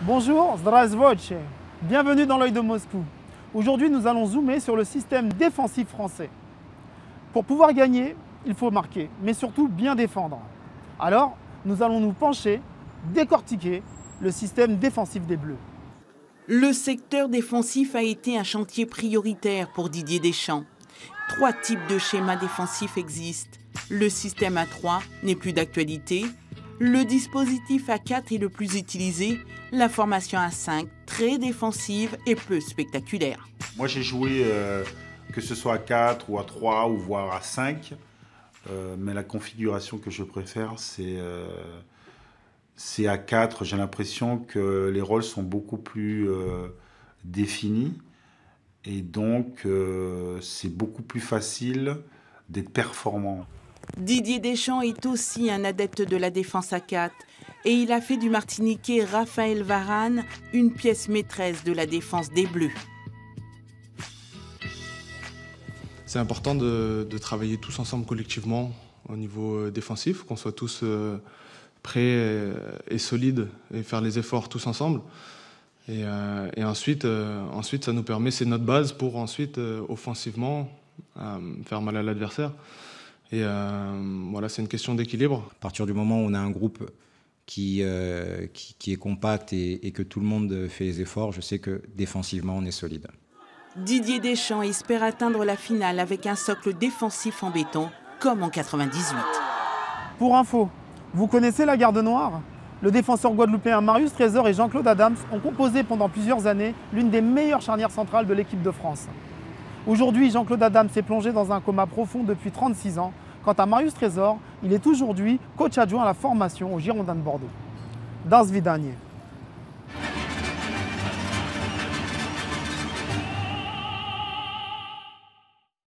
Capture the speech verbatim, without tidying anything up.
Bonjour, Zdravstvuyte. Bienvenue dans l'œil de Moscou. Aujourd'hui, nous allons zoomer sur le système défensif français. Pour pouvoir gagner, il faut marquer, mais surtout bien défendre. Alors, nous allons nous pencher, décortiquer le système défensif des Bleus. Le secteur défensif a été un chantier prioritaire pour Didier Deschamps. Trois types de schémas défensifs existent. Le système A trois n'est plus d'actualité. Le dispositif A quatre est le plus utilisé. La formation A cinq, très défensive et peu spectaculaire. Moi j'ai joué euh, que ce soit A quatre ou A trois ou voire A cinq. Euh, mais la configuration que je préfère c'est euh, c'est A quatre. J'ai l'impression que les rôles sont beaucoup plus euh, définis. Et donc, euh, c'est beaucoup plus facile d'être performant. Didier Deschamps est aussi un adepte de la défense à quatre. Et il a fait du Martiniquais Raphaël Varane une pièce maîtresse de la défense des Bleus. C'est important de, de travailler tous ensemble collectivement au niveau défensif, qu'on soit tous euh, prêts et, et solides et faire les efforts tous ensemble. Et, euh, et ensuite, euh, ensuite, ça nous permet, c'est notre base pour ensuite, euh, offensivement, euh, faire mal à l'adversaire. Et euh, voilà, c'est une question d'équilibre. À partir du moment où on a un groupe qui, euh, qui, qui est compact et, et que tout le monde fait les efforts, je sais que défensivement, on est solide. Didier Deschamps espère atteindre la finale avec un socle défensif en béton, comme en quatre-vingt-dix-huit. Pour info, vous connaissez la Garde Noire ? Le défenseur guadeloupéen Marius Trésor et Jean-Claude Adams ont composé pendant plusieurs années l'une des meilleures charnières centrales de l'équipe de France. Aujourd'hui, Jean-Claude Adams s'est plongé dans un coma profond depuis trente-six ans. Quant à Marius Trésor, il est aujourd'hui coach adjoint à la formation aux Girondins de Bordeaux. Das Vidanie.